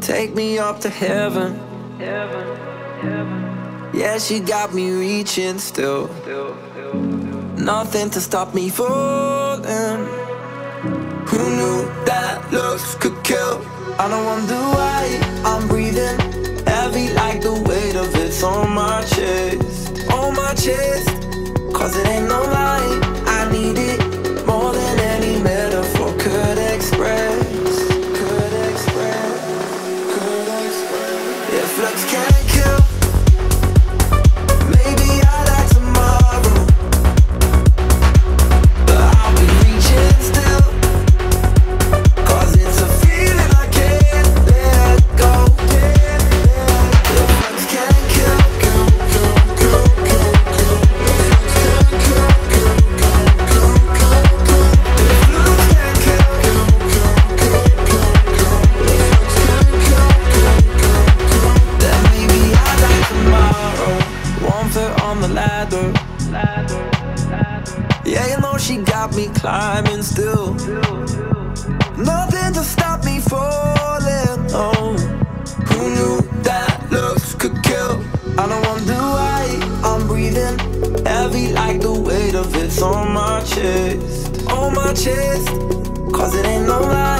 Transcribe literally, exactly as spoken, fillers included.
take me up to heaven. Yeah, she got me reaching still. Nothing to stop me falling. Who knew that looks could kill? I don't wonder why I'm breathing heavy, like the weight of it's on my chest. On my chest, cause it ain't no lie, I need it more than any metaphor could express. Could express, could express. If looks can't kill, maybe I'll die tomorrow, but I'll be reaching still, cause it's a feeling I can't let go. If looks can't kill, kill, kill, kill, kill, kill. Then maybe I'll die tomorrow. One foot on the ladder. Yeah, you know she got me climbing still. Nothing to stop me falling. Oh, who knew that looks could kill? I don't wonder why I'm breathing heavy, like the weight of it's on my chest. On my chest, cause it ain't no lie,